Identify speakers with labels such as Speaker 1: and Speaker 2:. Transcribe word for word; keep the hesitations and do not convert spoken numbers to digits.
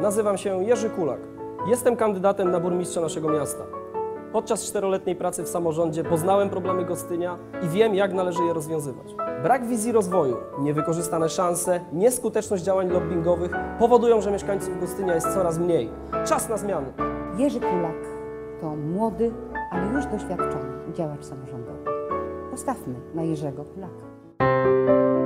Speaker 1: Nazywam się Jerzy Kulak. Jestem kandydatem na burmistrza naszego miasta. Podczas czteroletniej pracy w samorządzie poznałem problemy Gostynia i wiem, jak należy je rozwiązywać. Brak wizji rozwoju, niewykorzystane szanse, nieskuteczność działań lobbingowych powodują, że mieszkańców Gostynia jest coraz mniej. Czas na zmiany.
Speaker 2: Jerzy Kulak to młody, ale już doświadczony działacz samorządowy. Postawmy na Jerzego Kulaka.